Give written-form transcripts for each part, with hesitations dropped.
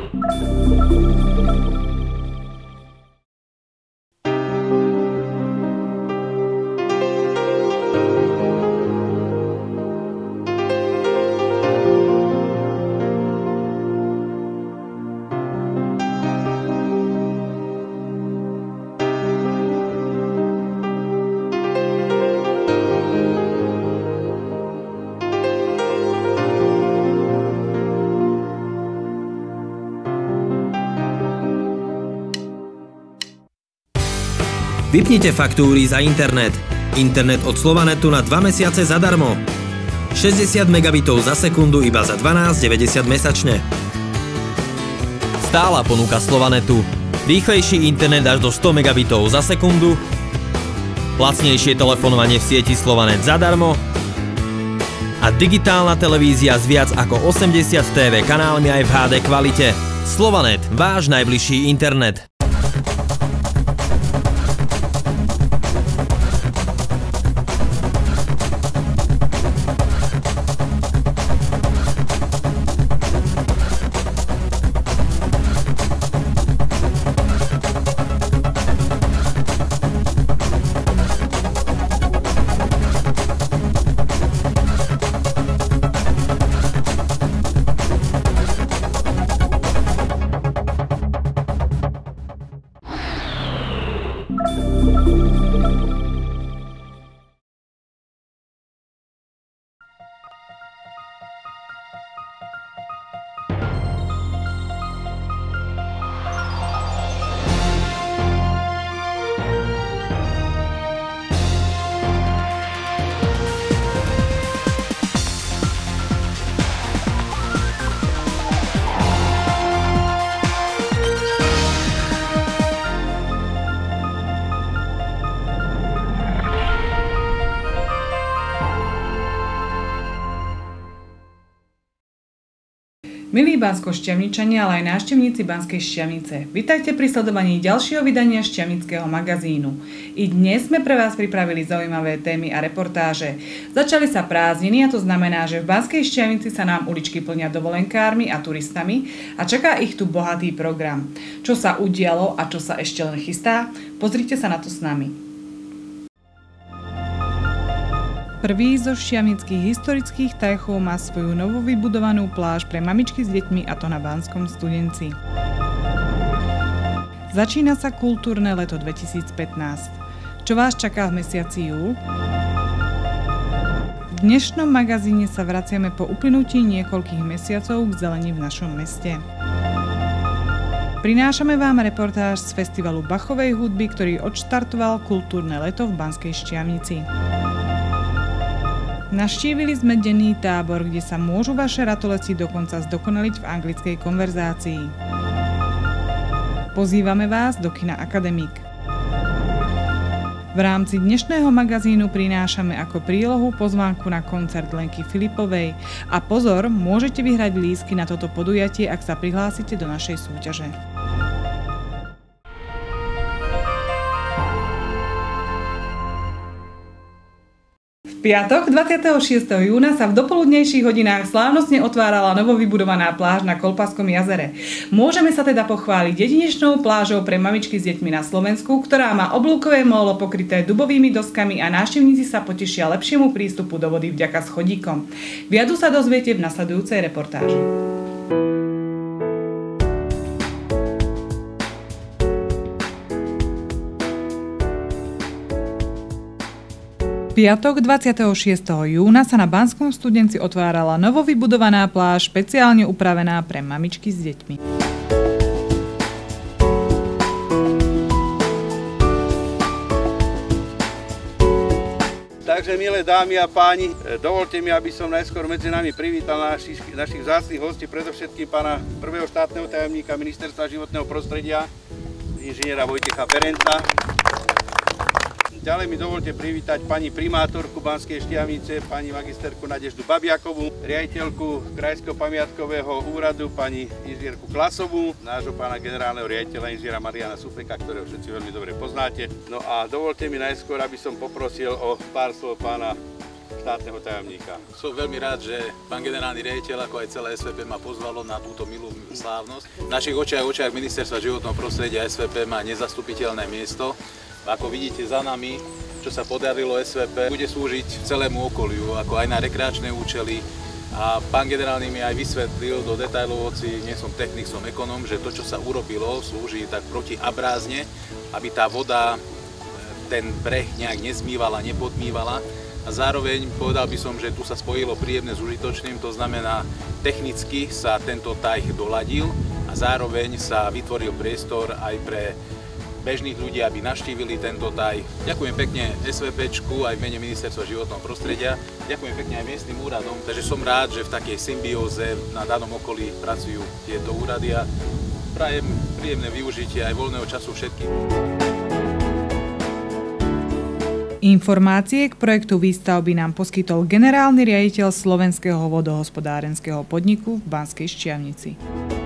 Vypnite faktúry za internet. Internet od Slovanetu na 2 mesiace zadarmo. 60 megabitov za sekundu iba za 12,90 mesačne. Stála ponuka Slovanetu. Rýchlejší internet až do 100 megabitov za sekundu. Lacnejšie telefonovanie v sieti Slovanet zadarmo. A digitálna televízia s viac ako 80 TV kanálmi aj v HD kvalite. Slovanet, váš najbližší internet. Milí Banskoštiavničania, ale aj návštevníci Banskej Štiavnice, vitajte pri sledovaní ďalšieho vydania Štiavnického magazínu. I dnes sme pre vás pripravili zaujímavé témy a reportáže. Začali sa prázdniny a to znamená, že v Banskej Štiavnici sa nám uličky plnia dovolenkármi a turistami a čaká ich tu bohatý program. Čo sa udialo a čo sa ešte len chystá? Pozrite sa na to s nami. Prvý zo štiavnických historických tajchov má svoju novovybudovanú pláž pre mamičky s deťmi, a to na Banskom Studenci. Začína sa kultúrne leto 2015. Čo vás čaká v mesiaci júl? V dnešnom magazíne sa vraciame po uplynutí niekoľkých mesiacov k zelení v našom meste. Prinášame vám reportáž z festivalu Bachovej hudby, ktorý odštartoval kultúrne leto v Banskej Štiavnici. Navštívili sme denný tábor, kde sa môžu vaše ratolesti dokonca zdokonaliť v anglickej konverzácii. Pozývame vás do kina Akademik. V rámci dnešného magazínu prinášame ako prílohu pozvánku na koncert Lenky Filipovej. A pozor, môžete vyhrať lístky na toto podujatie, ak sa prihlásite do našej súťaže. V piatok 26. júna sa v dopoludnejších hodinách slávnostne otvárala novovybudovaná pláž na Kolpaskom jazere. Môžeme sa teda pochváliť jedinečnou plážou pre mamičky s deťmi na Slovensku, ktorá má oblúkové mólo pokryté dubovými doskami a návštevníci sa potešia lepšiemu prístupu do vody vďaka schodíkom. Viac sa dozviete v nasledujúcej reportáži. Piatok 26. júna sa na Banskom Studenci otvárala novovybudovaná pláž špeciálne upravená pre mamičky s deťmi. Takže, milé dámy a páni, dovolte mi, aby som najskôr medzi nami privítal našich vzácnych hostí, predovšetkým pána prvého štátneho tajomníka Ministerstva životného prostredia, inžiniera Vojtecha Berenta. Ďalej mi dovolte privítať pani primátorku Banskej Štiavnice, pani magisterku Nadeždu Babiakovú, riaditeľku Krajského pamiatkového úradu, pani inžinierku Klasovú, nášho pána generálneho riaditeľa inžiniera Mariana Sufeka, ktorého všetci veľmi dobre poznáte. No a dovolte mi najskôr, aby som poprosil o pár slov pána štátneho tajomníka. Som veľmi rád, že pán generálny riaditeľ, ako aj celé SVP ma pozvalo na túto milú slávnosť. V našich očiach Ministerstva životného prostredia SVP má nezastupiteľné miesto. Ako vidíte za nami, čo sa podarilo SVP, bude slúžiť celému okoliu, ako aj na rekreačné účely. A pán generálny mi aj vysvetlil do detailov, hoci nie som technik, som ekonóm, že to, čo sa urobilo, slúži tak protiabrázne, aby tá voda ten breh nejak nezmývala, nepodmývala. A zároveň povedal by som, že tu sa spojilo príjemné s užitočným, to znamená, technicky sa tento tajh doladil a zároveň sa vytvoril priestor aj pre bežných ľudí, aby navštívili tento taj. Ďakujem pekne SVPčku aj v mene Ministerstva životného prostredia. Ďakujem pekne aj miestnym úradom, takže som rád, že v takej symbióze na danom okolí pracujú tieto úrady a prajem príjemné využitie aj voľného času všetkým. Informácie k projektu výstavby nám poskytol generálny riaditeľ Slovenského vodohospodárenského podniku v Banskej Štiavnici.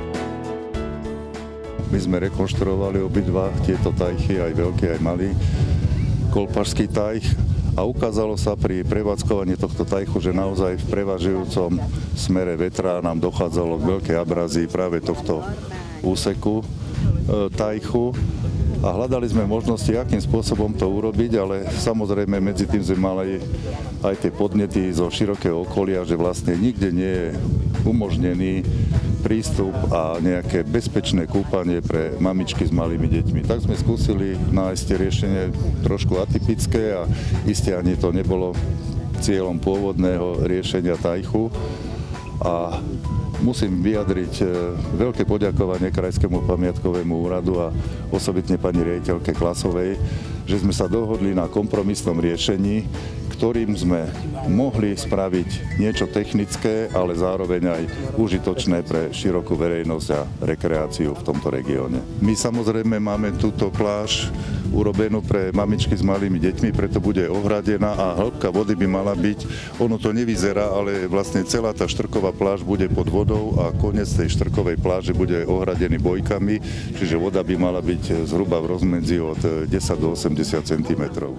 My sme rekonštruovali obidva tieto tajchy, aj veľký, aj malý, Kolpašský tajch, a ukázalo sa pri prevádzkovaní tohto tajchu, že naozaj v prevažujúcom smere vetra nám dochádzalo k veľkej abrazii práve tohto úseku tajchu. A hľadali sme možnosti, akým spôsobom to urobiť, ale samozrejme medzi tým sme mali aj tie podnety zo širokého okolia, že vlastne nikde nie je umožnený prístup a nejaké bezpečné kúpanie pre mamičky s malými deťmi. Tak sme skúsili nájsť riešenie trošku atypické a iste ani to nebolo cieľom pôvodného riešenia tajchu. A musím vyjadriť veľké poďakovanie Krajskému pamiatkovému úradu a osobitne pani riaditeľke Klasovej, že sme sa dohodli na kompromisnom riešení, ktorým sme mohli spraviť niečo technické, ale zároveň aj užitočné pre širokú verejnosť a rekreáciu v tomto regióne. My samozrejme máme túto pláž urobenú pre mamičky s malými deťmi, preto bude ohradená a hĺbka vody by mala byť, ono to nevyzerá, ale vlastne celá tá štrková pláž bude pod vodou a koniec tej štrkovej pláže bude ohradený bojkami, čiže voda by mala byť zhruba v rozmedzi od 10 do 80 cm.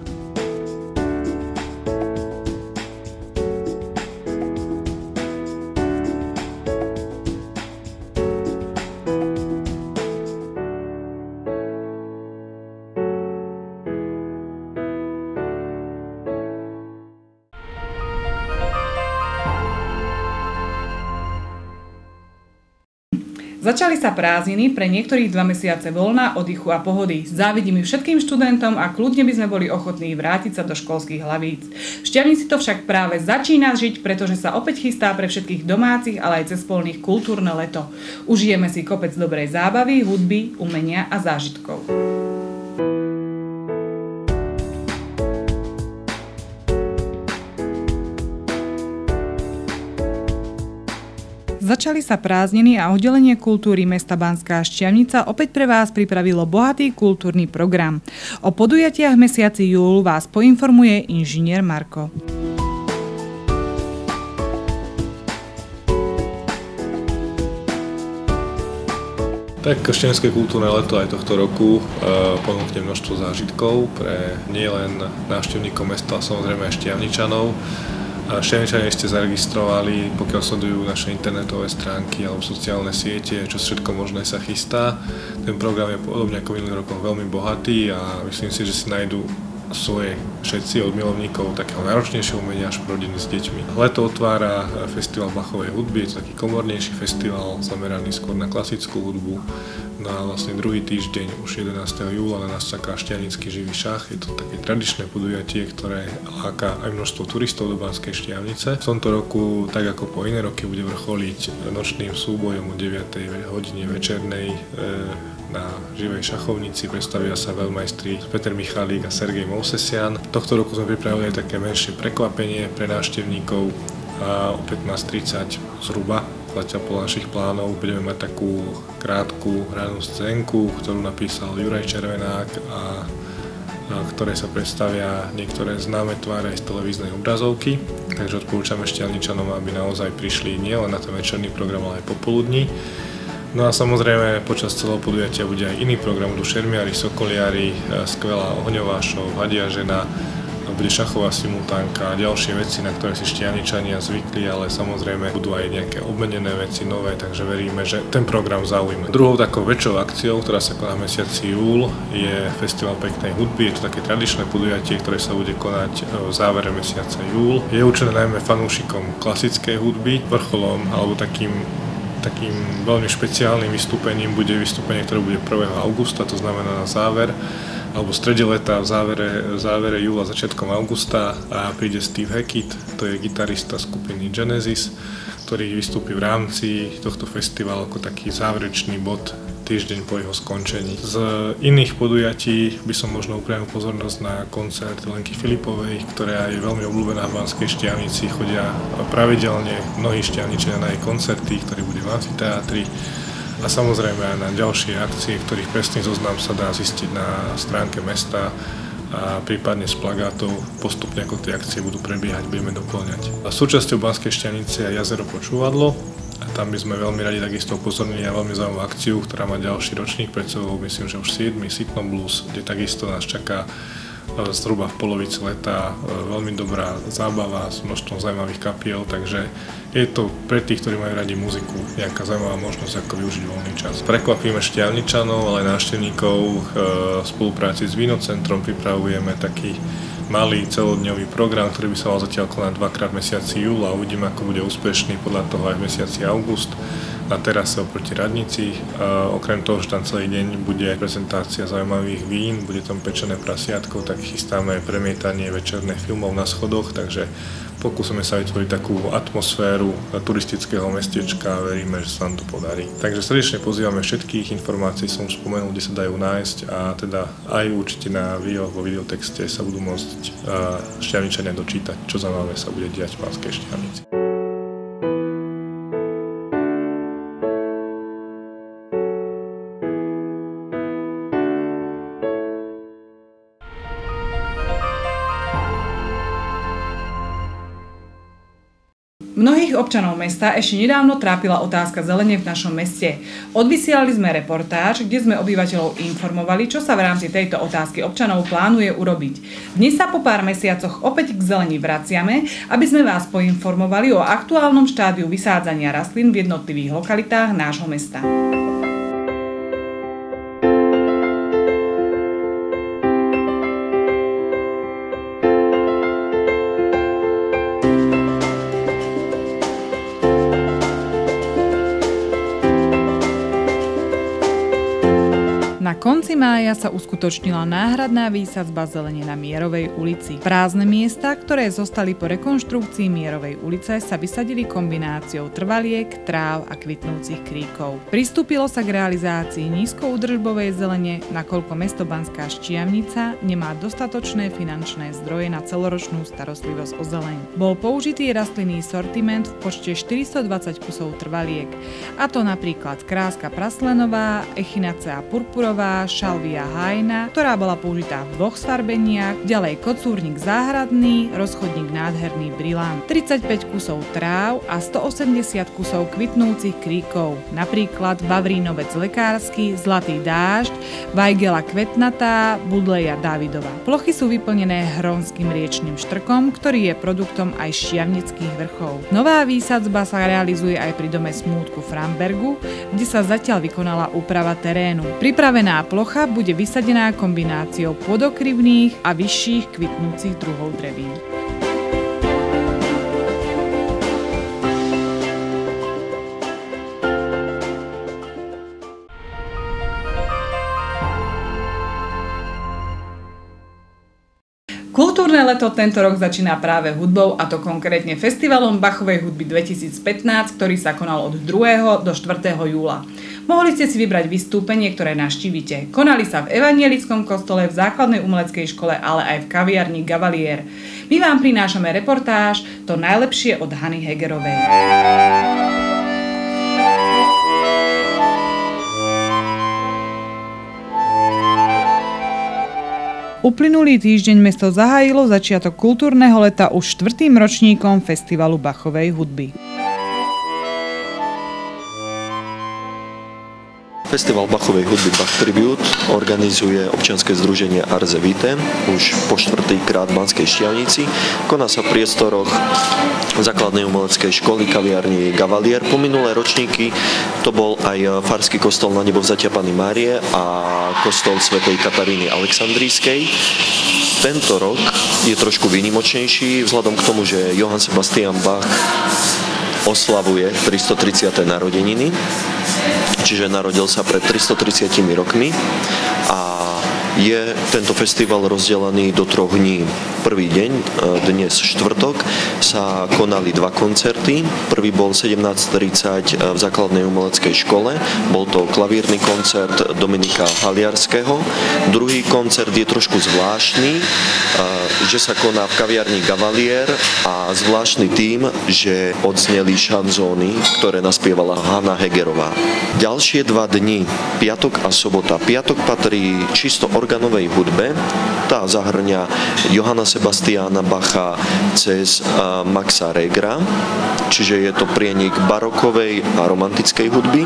Začali sa prázdniny, pre niektorých 2 mesiace voľna, oddychu a pohody. Závidím všetkým študentom a kľudne by sme boli ochotní vrátiť sa do školských hlavíc. V Štiavnici to však práve začína žiť, pretože sa opäť chystá pre všetkých domácich, ale aj cezpolných kultúrne leto. Užijeme si kopec dobrej zábavy, hudby, umenia a zážitkov. Začali sa prázdniny a oddelenie kultúry mesta Banská Štiavnica opäť pre vás pripravilo bohatý kultúrny program. O podujatiach mesiaci júl vás poinformuje inžinier Marko. Tak štiavnické kultúrne leto aj tohto roku ponúkne množstvo zážitkov pre nielen návštevníkov mesta, ale samozrejme aj Štiavničanov. Štiavničania ste zaregistrovali, pokiaľ sledujú naše internetové stránky alebo sociálne siete, čo všetko možné sa chystá. Ten program je podobne ako minulý rokom veľmi bohatý a myslím si, že si nájdú svoje všetci od milovníkov takého náročnejšieho umenia až po rodiny s deťmi. Leto otvára festival Bachovej hudby, je to taký komornejší festival zameraný skôr na klasickú hudbu. No a vlastne druhý týždeň, už 11. júla, na nás čaká Štiavnický živý šach. Je to také tradičné podujatie, ktoré láka aj množstvo turistov do Banskej Štiavnice. V tomto roku, tak ako po iné roky, bude vrcholiť nočným súbojom o 9. hodine večernej na živej šachovnici. Predstavia sa veľmajstri Peter Michalík a Sergej Mousesian. Tohto roku sme pripravili aj také menšie prekvapenie pre návštevníkov a o 15:30 zhruba. Zatiaľ podľa našich plánov budeme mať takú krátku hranú scénku, ktorú napísal Juraj Červenák a ktoré sa predstavia niektoré známe tváre z televíznej obrazovky. Takže odporúčame Štiavničanom, aby naozaj prišli nielen na ten večerný program, ale aj popoludní. No a samozrejme počas celého podujatia bude aj iný program, budú šermiari, sokoliari, skvelá ohňová show, hadia žena, bude šachová simultánka a ďalšie veci, na ktoré si Štiavničania zvykli, ale samozrejme budú aj nejaké obmenené veci nové, takže veríme, že ten program zaujíme. Druhou takou väčšou akciou, ktorá sa koná v mesiaci júl, je Festival peknej hudby. Je to také tradičné podujatie, ktoré sa bude konať v závere mesiaca júl. Je určené najmä fanúšikom klasickej hudby. Vrcholom alebo takým veľmi špeciálnym vystúpením bude vystúpenie, ktoré bude 1. augusta, to znamená na záver, alebo v strede leta, v závere júla, začiatkom augusta a príde Steve Hackett, to je gitarista skupiny Genesis, ktorý vystúpi v rámci tohto festivalu ako taký záverečný bod týždeň po jeho skončení. Z iných podujatí by som možno upriamil pozornosť na koncert Lenky Filipovej, ktorá je veľmi obľúbená v Banskej Štiavnici. Chodia pravidelne mnohí Štiavničania na jej koncerty, ktorý bude v amfiteátri. A samozrejme aj na ďalšie akcie, ktorých presný zoznam sa dá zistiť na stránke mesta a prípadne z plagátov postupne ako tie akcie budú prebiehať, budeme doplňať. Súčasťou Banskej Štiavnice je jazero Počúvadlo. A tam by sme veľmi radi takisto upozornili na veľmi zaujímavú akciu, ktorá má ďalší ročník pred sebou, myslím, že už 7. Sitno Blues, kde takisto nás čaká zhruba v polovici leta veľmi dobrá zábava s množstvom zaujímavých kapiel, takže je to pre tých, ktorí majú radi muziku, nejaká zaujímavá možnosť, ako využiť voľný čas. Prekvapíme Štiavničanov, ale aj návštevníkov. V spolupráci s Vínocentrom pripravujeme taký malý celodňový program, ktorý by sa mal zatiaľ konať 2-krát v mesiaci júl a uvidíme, ako bude úspešný podľa toho aj v mesiaci august na terase oproti radnici. Okrem toho, že tam celý deň bude prezentácia zaujímavých vín, bude tam pečené prasiatko, tak chystáme aj premietanie večerných filmov na schodoch, takže pokúsime sa vytvoriť takú atmosféru turistického mestečka a veríme, že sa nám to podarí. Takže srdečne pozývame všetkých, informácií som už spomenul, kde sa dajú nájsť a teda aj určite na vo videotexte sa budú môcť Štiavničania dočítať, čo zaujímavé sa bude diať v Banskej Štiavnici. Mnohých občanov mesta ešte nedávno trápila otázka zelene v našom meste. Odvysielali sme reportáž, kde sme obyvateľov informovali, čo sa v rámci tejto otázky občanov plánuje urobiť. Dnes sa po pár mesiacoch opäť k zeleni vraciame, aby sme vás poinformovali o aktuálnom štádiu vysádzania rastlín v jednotlivých lokalitách nášho mesta. Na konci mája sa uskutočnila náhradná výsadzba zelene na Mierovej ulici. Prázdne miesta, ktoré zostali po rekonštrukcii Mierovej ulice, sa vysadili kombináciou trvaliek, tráv a kvitnúcich kríkov. Pristúpilo sa k realizácii nízkoúdržbovej zelene, nakoľko mesto Banská Štiavnica nemá dostatočné finančné zdroje na celoročnú starostlivosť o zeleň. Bol použitý rastlinný sortiment v počte 420 kusov trvaliek, a to napríklad kráska praslenová, echinacea purpurová, šalvia hajna, ktorá bola použitá v 2 sfarbeniach, ďalej kocúrnik záhradný, rozchodník nádherný brilán, 35 kusov tráv a 180 kusov kvitnúcich kríkov, napríklad vavrínovec lekársky, zlatý dážď, vajgela kvetnatá, budleja Dávidova. Plochy sú vyplnené hronským riečnym štrkom, ktorý je produktom aj Štiavnických vrchov. Nová výsadzba sa realizuje aj pri dome smútku Frambergu, kde sa zatiaľ vykonala úprava terénu. Pripravená plocha bude vysadená kombináciou podokrivných a vyšších kvitnúcich druhov drevín. Kultúrne leto tento rok začína práve hudbou, a to konkrétne festivalom Bachovej hudby 2015, ktorý sa konal od 2. do 4. júla. Mohli ste si vybrať vystúpenie, ktoré navštívite. Konali sa v Evanjelickom kostole, v základnej umeleckej škole, ale aj v kaviarni Gavalier. My vám prinášame reportáž To najlepšie od Hany Hegerovej. Uplynulý týždeň mesto zahájilo začiatok kultúrneho leta už 4. ročníkom festivalu Bachovej hudby. Festival Bachovej hudby Bach Tribute organizuje občianske združenie Arze Vitae už po 4. krát v Banskej Štiavnici. Koná sa v priestoroch základnej umeleckej školy kaviarni Gavalier. Po minulé ročníky to bol aj farský kostol Na nebo vzatia Panny Márie a kostol svätej Kataríny Alexandrijskej. Tento rok je trošku výnimočnejší vzhľadom k tomu, že Johann Sebastian Bach oslavuje 330. narodeniny, čiže narodil sa pred 330 rokmi a je tento festival rozdelený do 3 dní. Prvý deň, dnes štvrtok, sa konali 2 koncerty. Prvý bol 17:30 v základnej umeleckej škole. Bol to klavírny koncert Dominika Haliarského. Druhý koncert je trošku zvláštny, že sa koná v kaviarni Gavalier a zvláštny tým, že odzneli šanzóny, ktoré naspievala Hanna Hegerová. Ďalšie 2 dni, piatok a sobota. Piatok patrí čisto organovej hudbe. Tá zahrňa Johanna Sebastiana Bacha cez Maxa Regera, čiže je to prienik barokovej a romantickej hudby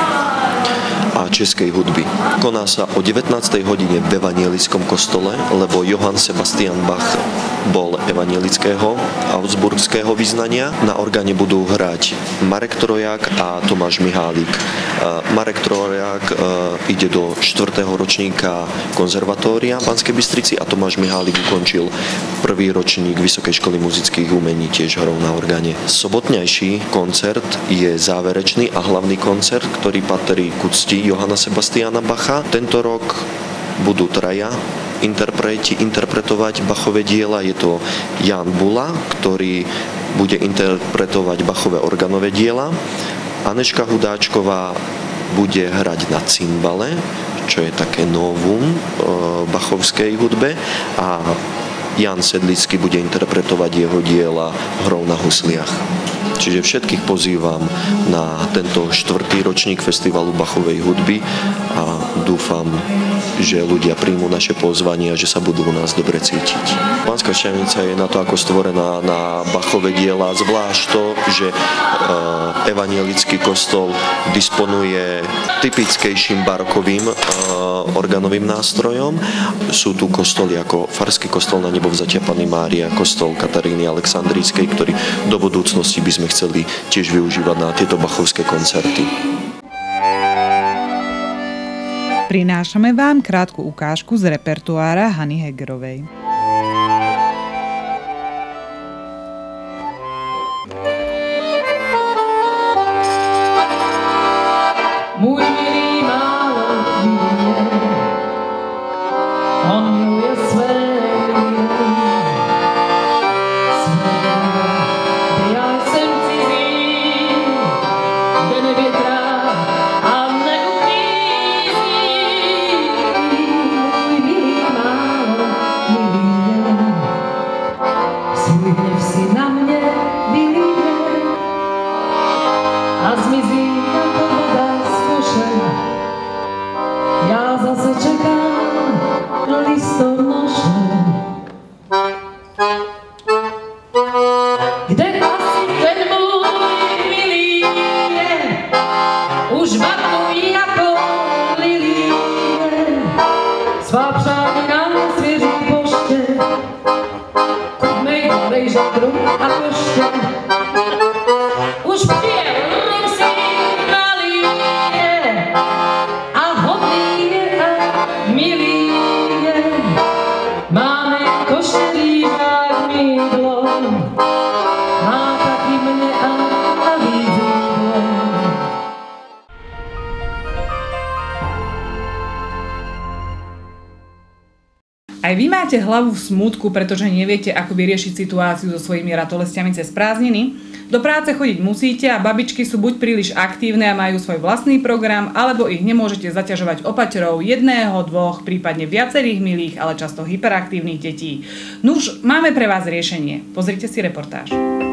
a českej hudby. Koná sa o 19. hodine v evanjelickom kostole, lebo Johann Sebastian Bach bol evangelického augsburského vyznania. Na orgáne budú hrať Marek Trojak a Tomáš Mihálik. Marek Trojak ide do 4. ročníka konzervatória v Banskej Bystrici a Tomáš Mihálik ukončil 1. ročník Vysokej školy muzických umení, tiež hrou na orgáne. Sobotnejší koncert je záverečný a hlavný koncert, ktorý patrí ku cti Johanna Sebastiana Bacha. Tento rok budú 3 interpreti interpretovať Bachové diela. Je to Jan Bula, ktorý bude interpretovať Bachové organové diela. Aneška Hudáčková bude hrať na cimbale, čo je také novum v bachovskej hudbe, a Jan Sedlický bude interpretovať jeho diela hrou na husliach. Čiže všetkých pozývam na tento 4. ročník Festivalu Bachovej hudby a dúfam, že ľudia príjmu naše pozvanie a že sa budú u nás dobre cítiť. Banská Štiavnica je na to ako stvorená na Bachové diela, zvlášť to, že evanjelický kostol disponuje typickejším barokovým organovým nástrojom. Sú tu kostoly ako farský kostol Na nebo vzatia Panny Márie, kostol Kataríny Alexandrijskej, ktorý do budúcnosti by sme chceli tiež využívať na tieto bachovské koncerty. Prinášame vám krátku ukážku z repertoára Hany Hegerovej. Můj milý málo miluje, on miluje své kde já jsem cizí, kde nevětrá a neuklízí. Můj milý málo miluje, svůj hněv si na mě vylije a zmizí jako voda. Já zase čekám listonoše. Kde asi ten můj milý je, už vatnují jako lilie. Svá přání nám svěří poště, kudnej dolej žadru a koště. Už přijel si nalije a hodný je a milý je. Máme košelížák mýdlo, má taky mne a vídlo. Aj vy máte hlavu v smútku, pretože neviete, ako vyriešiť situáciu so svojimi ratolestiami cez prázdniny? Do práce chodiť musíte a babičky sú buď príliš aktívne a majú svoj vlastný program, alebo ich nemôžete zaťažovať opaterou 1, 2, prípadne viacerých milých, ale často hyperaktívnych detí. Nuž, máme pre vás riešenie. Pozrite si reportáž.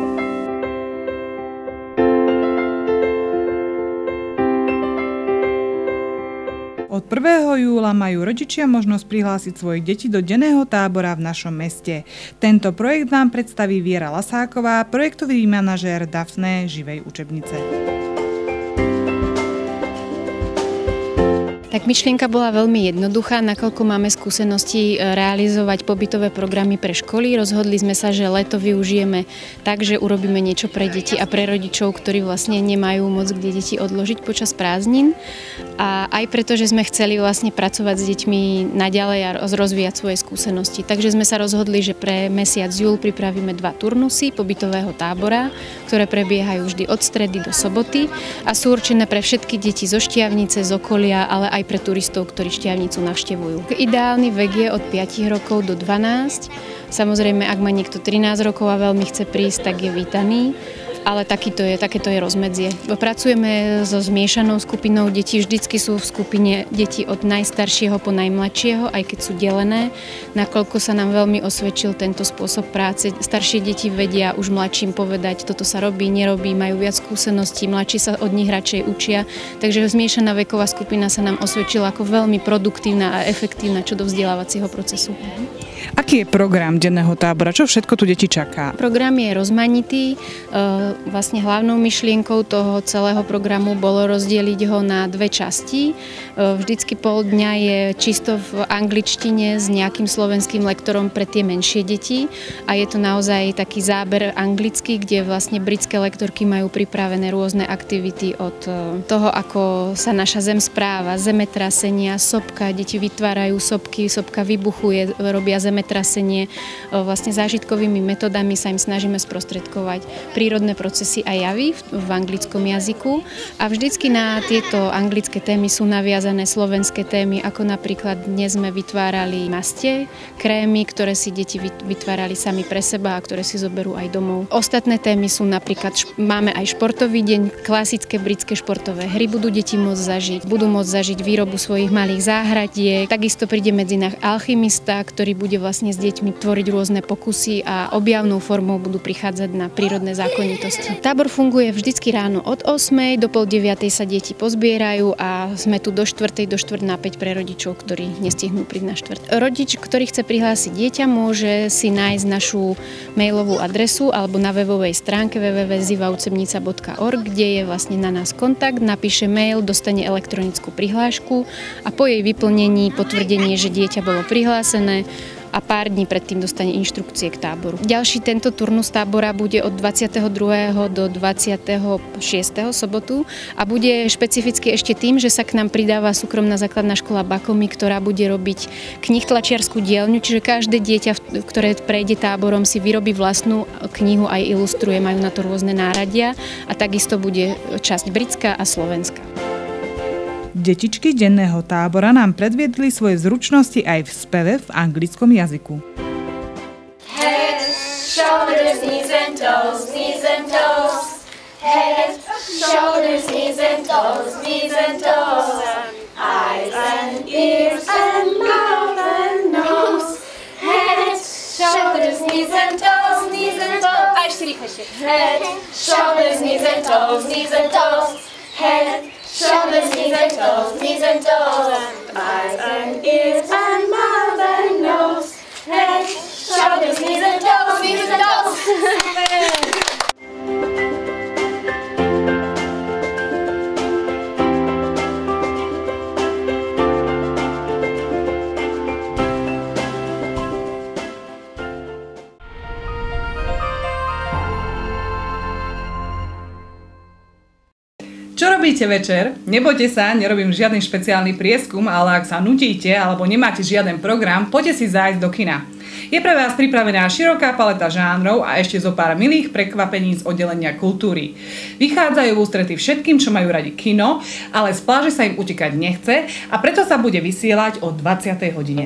Od 1. júla majú rodičia možnosť prihlásiť svojich detí do denného tábora v našom meste. Tento projekt vám predstaví Viera Lasáková, projektový manažér Dafne živej učebnice. Tak myšlienka bola veľmi jednoduchá, nakoľko máme skúsenosti realizovať pobytové programy pre školy. Rozhodli sme sa, že leto využijeme tak, že urobíme niečo pre deti a pre rodičov, ktorí vlastne nemajú moc kde deti odložiť počas prázdnin. A aj preto, že sme chceli vlastne pracovať s deťmi naďalej a rozvíjať svoje skúsenosti. Takže sme sa rozhodli, že pre mesiac júl pripravíme 2 turnusy pobytového tábora, ktoré prebiehajú vždy od stredy do soboty a sú určené pre všetky deti zo Štiavnice, z okolia, ale aj pre turistov, ktorí Štiavnicu navštevujú. Ideálny vek je od 5 rokov do 12. Samozrejme, ak má niekto 13 rokov a veľmi chce prísť, tak je vítaný. Ale takéto je rozmedzie. Pracujeme so zmiešanou skupinou detí, vždycky sú v skupine deti od najstaršieho po najmladšieho, aj keď sú delené, nakoľko sa nám veľmi osvedčil tento spôsob práce. Staršie deti vedia už mladším povedať, toto sa robí, nerobí, majú viac skúseností, mladší sa od nich radšej učia, takže zmiešaná veková skupina sa nám osvedčila ako veľmi produktívna a efektívna čo do vzdelávacieho procesu. Aký je program denného tábora? Čo všetko tu deti čaká? Program je rozmanitý. Vlastne hlavnou myšlienkou toho celého programu bolo rozdeliť ho na 2 časti. Vždycky pol dňa je čisto v angličtine s nejakým slovenským lektorom pre tie menšie deti a je to naozaj taký záber anglický, kde vlastne britské lektorky majú pripravené rôzne aktivity od toho, ako sa naša zem správa, zemetrasenia, sopka, deti vytvárajú sopky, sopka vybuchuje, robia zemetrasenie. Vlastne zážitkovými metodami sa im snažíme sprostredkovať prírodné procesy a javy v anglickom jazyku a vždycky na tieto anglické témy sú naviazané slovenské témy, ako napríklad dnes sme vytvárali mastie, krémy, ktoré si deti vytvárali sami pre seba a ktoré si zoberú aj domov. Ostatné témy sú napríklad, máme aj športový deň, klasické britské športové hry budú deti môcť zažiť, budú môcť zažiť výrobu svojich malých záhradiek, takisto príde medzi nás alchymista, ktorý bude vlastne s deťmi tvoriť rôzne pokusy a objavnou formou budú prichádzať na prírodné zákonitosti. Tábor funguje vždycky ráno od 8. do pol 9. sa deti pozbierajú a sme tu do 4. do 4:05 pre rodičov, ktorí nestihnú prísť na 4. Rodič, ktorý chce prihlásiť dieťa, môže si nájsť našu mailovú adresu alebo na webovej stránke www.zivaucebnica.org, kde je vlastne na nás kontakt, napíše mail, dostane elektronickú prihlášku a po jej vyplnení potvrdenie, že dieťa bolo prihlásené a pár dní predtým dostane inštrukcie k táboru. Ďalší tento turnus tábora bude od 22. do 26. sobotu a bude špecificky ešte tým, že sa k nám pridáva súkromná základná škola Bakomy, ktorá bude robiť knihtlačiarsku dielňu, čiže každé dieťa, ktoré prejde táborom, si vyrobí vlastnú knihu, aj ilustruje, majú na to rôzne náradia a takisto bude časť britská a slovenská. Detičky denného tábora nám predviedli svoje zručnosti aj v speve v anglickom jazyku. Head, shoulders, knees and toes, knees and toes. Head, shoulders, knees and toes, knees and toes. Eyes and ears and mouth and nose. Head, shoulders, knees and toes, knees and toes. A ešte rýchlejšie. Head, shoulders, knees and toes, knees and toes. Head, shoulders, knees and toes, eyes and ears and mouth and nose. Head, shoulders, knees and toes, knees and toes. Čo robíte večer? Nebojte sa, nerobím žiadny špeciálny prieskum, ale ak sa nutíte alebo nemáte žiaden program, poďte si zájsť do kina. Je pre vás pripravená široká paleta žánrov a ešte zo pár milých prekvapení z oddelenia kultúry. Vychádzajú v ústrety všetkým, čo majú radi kino, ale z pláže sa im utekať nechce a preto sa bude vysielať o 20. hodine.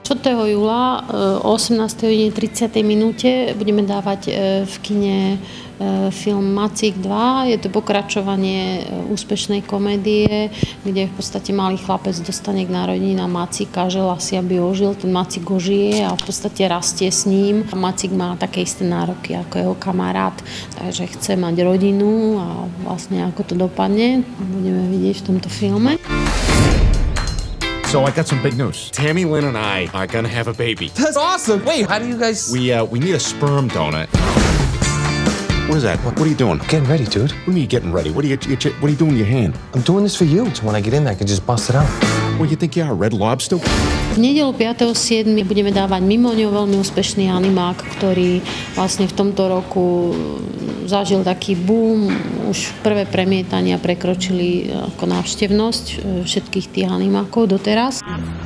Júla o 18:30 minúte budeme dávať v kine film Macík 2. Je to pokračovanie úspešnej komédie, kde v podstate malý chlapec dostane k narodeninám Macíka, želá si, aby ožil. Ten Macík ožije a v podstate rastie s ním. Macík má také isté nároky ako jeho kamarát, takže chce mať rodinu a vlastne ako to dopadne, budeme vidieť v tomto filme. So I got some big news. Tammy Lynn and I are gonna have a baby. That's awesome. Wait, how do you guys... We need a sperm donor. What is that? What are you doing? Getting ready, dude. What are you getting ready? What are you doing with your hand? I'm doing this for you. So when I get in there, I can just bust it out. What do you think you are, Red Lobster? V nedeľu 5.7. budeme dávať mimo ňo veľmi úspešný animák, ktorý vlastne v tomto roku zažil taký boom. Už prvé premietania prekročili ako návštevnosť všetkých tých animákov doteraz.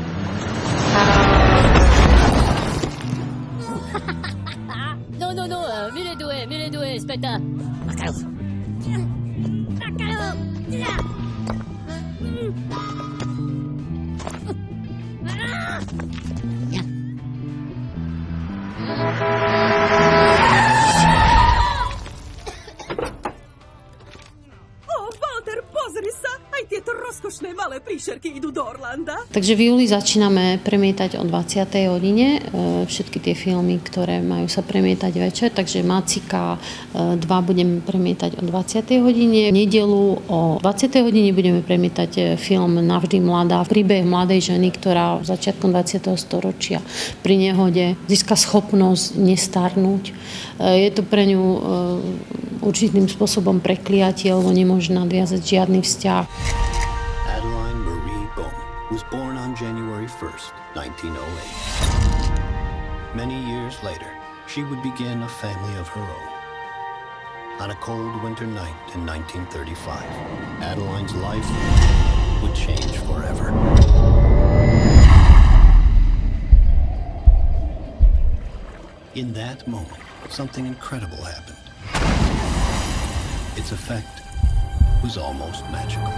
Aspetta. Walter, pozri sa! Aj tieto rozkošné malé príšerky idú do Orlanda. Takže v júli začíname premietať o 20. hodine všetky tie filmy, ktoré majú sa premietať večer, takže Macíka 2 budeme premietať o 20. hodine. V nedeľu o 20. hodine budeme premietať film Navždy mladá, príbeh mladej ženy, ktorá začiatkom 20. storočia pri nehode získa schopnosť nestarnúť. Je to pre ňu určitým spôsobom prekliatie, lebo nemôže nadviazať žiadny vzťah. Adeline Marie Bowman was born on January 1st, 1908. Many years later, she would begin a family of her own. On a cold winter night in 1935, Adeline's life would change forever. In that moment, something incredible happened. Its effect was almost magical.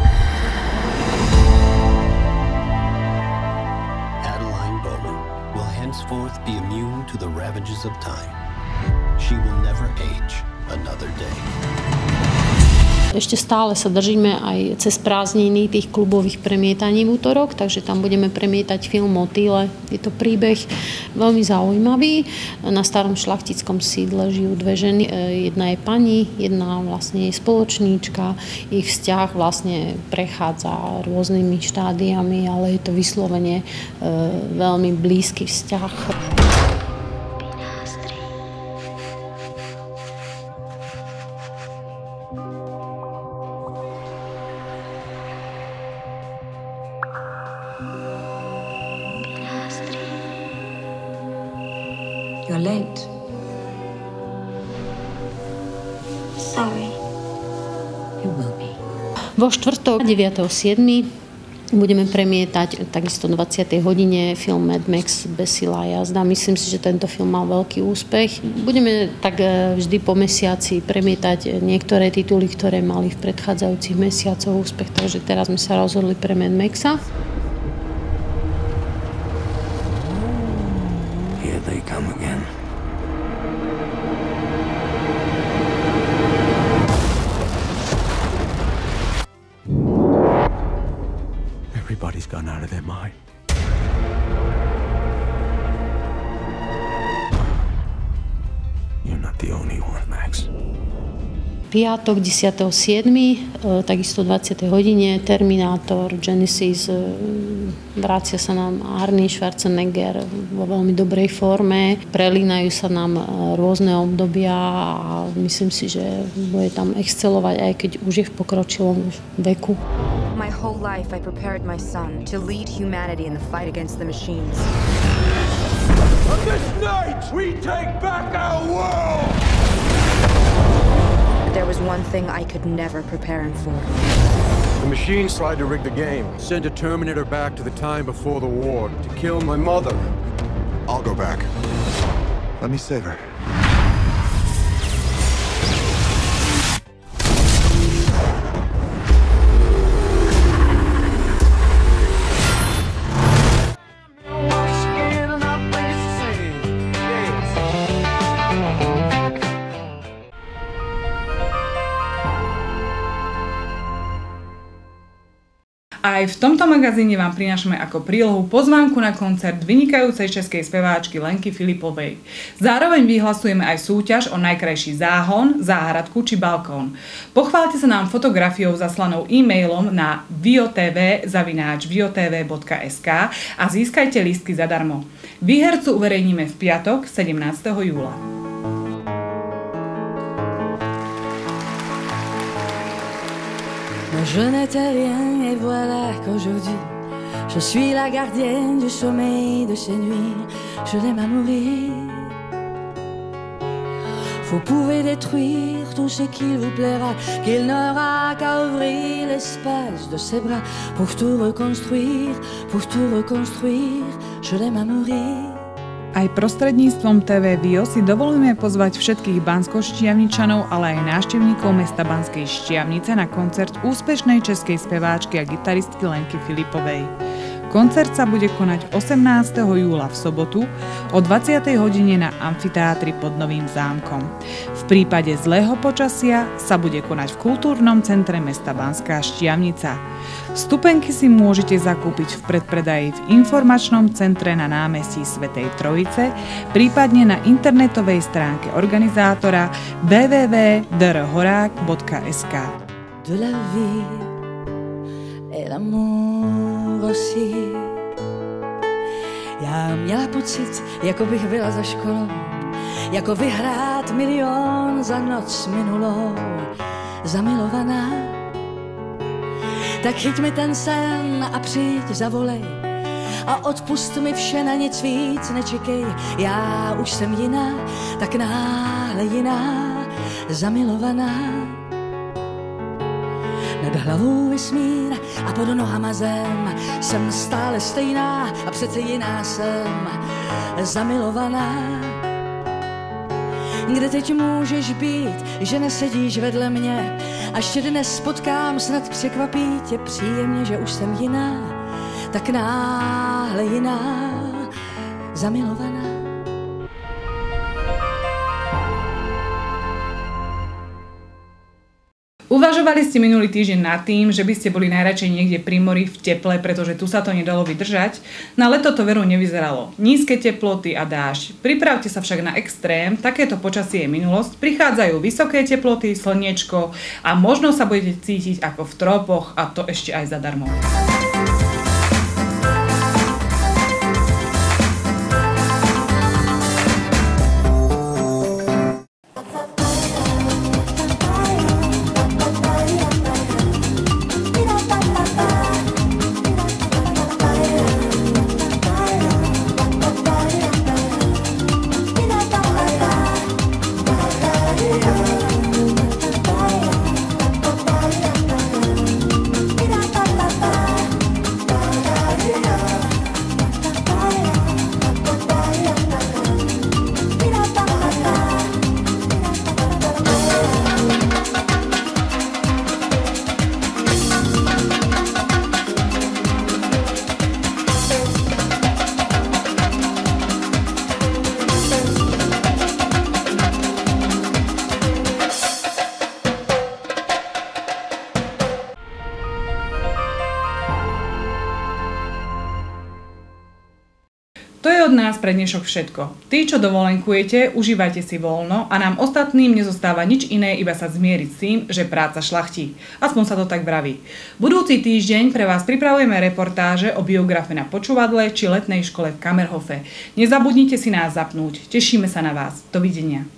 Adeline Bowman will henceforth be immune to the ravages of time. She will never age another day. Ešte stále sa držíme aj cez prázdniny tých klubových premietaní v útorok, takže tam budeme premietať film Motýle. Je to príbeh veľmi zaujímavý. Na starom šlachtickom sídle žijú dve ženy. Jedna je pani, jedna vlastne je spoločníčka. Ich vzťah vlastne prechádza rôznymi štádiami, ale je to vyslovene veľmi blízky vzťah. You're late. Sorry. You will be. Vo štvrtok 9.7. budeme premietať takisto 20. hodine film Mad Max Besilá jazda. Myslím si, že tento film mal veľký úspech. Budeme tak vždy po mesiaci premietať niektoré tituly, ktoré mali v predchádzajúcich mesiacoch úspech, takže teraz sme sa rozhodli pre Mad Maxa. Here they come again. Everybody's gone out of their mind. You're not the only one, Max. Piatok 10.7. Takisto 20. hodine Terminátor Genesis. Vracia sa nám Arnold Schwarzenegger vo veľmi dobrej forme. Prelínajú sa nám rôzne obdobia a myslím si, že bude tam excelovať, aj keď už je v pokročilom veku. My whole life I prepared my son to lead humanity in the fight against the machines. On this night, we take back our world! There was one thing I could never prepare him for. The machines tried to rig the game, send a Terminator back to the time before the war to kill my mother. I'll go back. Let me save her. Aj v tomto magazíne vám prinášame ako prílohu pozvánku na koncert vynikajúcej českej speváčky Lenky Filipovej. Zároveň vyhlasujeme aj súťaž o najkrajší záhon, záhradku či balkón. Pochváľte sa nám fotografiou zaslanou e-mailom na viotv@viotv.sk a získajte lístky zadarmo. Výhercu uverejníme v piatok 17. júla. Je n'étais rien et voilà qu'aujourd'hui je suis la gardienne du sommeil de ces nuits. Je l'aime à mourir. Vous pouvez détruire tout ce qu'il vous plaira, qu'il n'aura qu'à ouvrir l'espace de ses bras pour tout reconstruire, je l'aime à mourir. Aj prostredníctvom TV Vio si dovolíme pozvať všetkých banskoštiavničanov, ale aj návštevníkov mesta Banskej Štiavnice na koncert úspešnej českej speváčky a gitaristky Lenky Filipovej. Koncert sa bude konať 18. júla v sobotu o 20. hodine na amfiteátri pod Novým zámkom. V prípade zlého počasia sa bude konať v kultúrnom centre mesta Banská Štiavnica. Vstupenky si môžete zakúpiť v predpredaji v informačnom centre na námestí Svätej Trojice, prípadne na internetovej stránke organizátora www.drhorák.sk. De la vie et l'amour aussi. Já měla pocit, jako bych byla za školou, jako vyhrát milion za noc minulou, zamilovaná. Tak chyť mi ten sen a přijď zavolej a odpust mi vše, na nic víc nečekej. Já už jsem jiná, tak náhle jiná, zamilovaná. Nad hlavou vesmír a pod nohama zem, jsem stále stejná a přece jiná jsem, zamilovaná. Kde teď můžeš být, že nesedíš vedle mě? Až tě dnes potkám, snad překvapí tě příjemně, že už jsem jiná, tak náhle jiná, zamilovaná. Uvažovali ste minulý týždeň nad tým, že by ste boli najradšej niekde pri mori v teple, pretože tu sa to nedalo vydržať? Na leto to veru nevyzeralo. Nízke teploty a dážď. Pripravte sa však na extrém, takéto počasie je minulosť, prichádzajú vysoké teploty, slniečko a možno sa budete cítiť ako v tropoch a to ešte aj zadarmo. To je od nás pre dnešok všetko. Tí, čo dovolenkujete, užívajte si voľno a nám ostatným nezostáva nič iné, iba sa zmieriť s tým, že práca šľachtí. Aspoň sa to tak vraví. Budúci týždeň pre vás pripravujeme reportáže o biografe na počúvadle či letnej škole v Kammerhofe. Nezabudnite si nás zapnúť. Tešíme sa na vás. Dovidenia.